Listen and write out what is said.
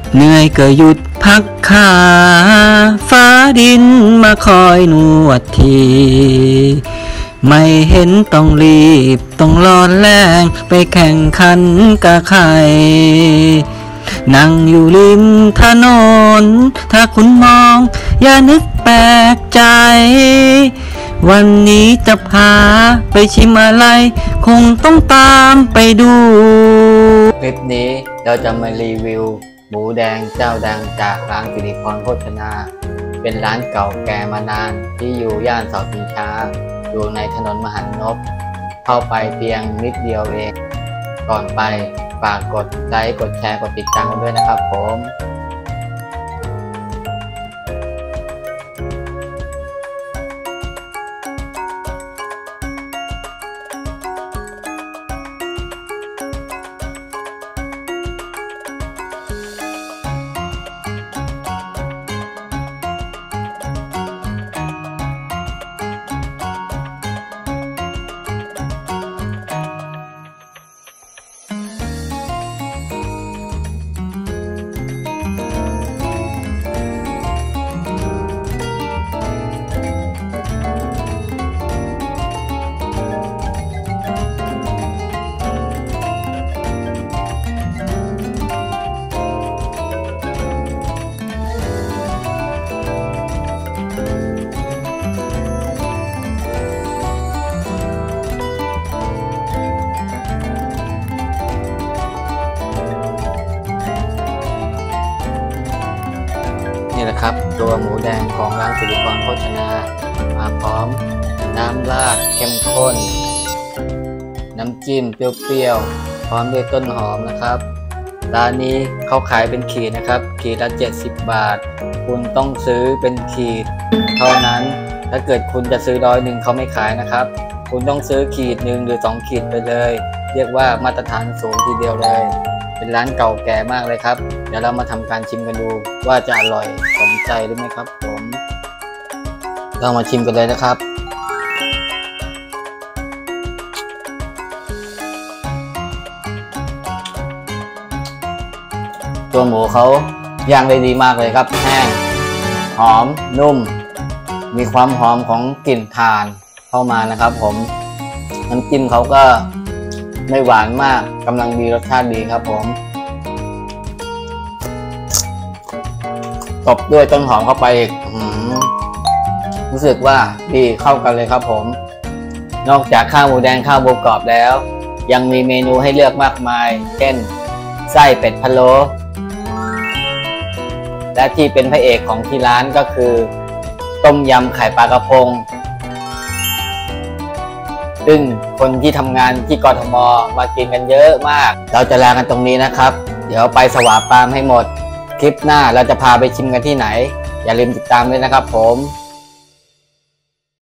เหนื่อยก็หยุดพักขาฟ้าดินมาคอยนวดทีไม่เห็นต้องรีบต้องร้อนแรงไปแข่งขันกับใครนั่งอยู่ริมถนนถ้าคุณมองอย่านึกแปลกใจวันนี้จะพาไปชิมอะไรคงต้องตามไปดูคลิปนี้เราจะมารีวิวหมูแดงเจ้าดังจากร้านสิริพรโภชนาเป็นร้านเก่าแก่มานานที่อยู่ย่านเสาชิงช้าอยู่ในถนนมหันนบเข้าไปเพียงนิดเดียวเองก่อนไปฝากกดไลค์กดแชร์กดติดตามกันด้วยนะครับผมนี่แหละครับตัวหมูแดงของร้านสิริพรโภชนามาพร้อมน้ำราดเข้มข้นน้ำจิ้มเปรี้ยวๆพร้อมด้วยต้นหอมนะครับร้านนี้เขาขายเป็นขีดนะครับขีดละ70 บาทคุณต้องซื้อเป็นขีดเท่านั้นถ้าเกิดคุณจะซื้อ100เขาไม่ขายนะครับคุณต้องซื้อขีด1หรือ2ขีดไปเลยเรียกว่ามาตรฐานสูงทีเดียวเลยเป็นร้านเก่าแก่มากเลยครับเดี๋ยวเรามาทำการชิมกันดูว่าจะอร่อยสมใจหรือไม่ครับผมเรามาชิมกันเลยนะครับตัวหมูเขาย่างได้ดีมากเลยครับแห้งหอมนุ่มมีความหอมของกลิ่นถ่านเข้ามานะครับผมน้ำจิ้มเขาก็ไม่หวานมากกำลังดีรสชาติดีครับผมตบด้วยต้นหอมเข้าไปอีกรู้สึกว่าดีเข้ากันเลยครับผมนอกจากข้าวหมูแดงข้าวหมูกรอบแล้วยังมีเมนูให้เลือกมากมายเช่นไส้เป็ดพะโล้และที่เป็นพระเอกของที่ร้านก็คือต้มยำไข่ปลากระพงซึ่งคนที่ทำงานที่กทมมากินกันเยอะมากเราจะลากันตรงนี้นะครับเดี๋ยวไปสวาปามให้หมดคลิปหน้าเราจะพาไปชิมกันที่ไหนอย่าลืมติดตามด้วยนะครับผม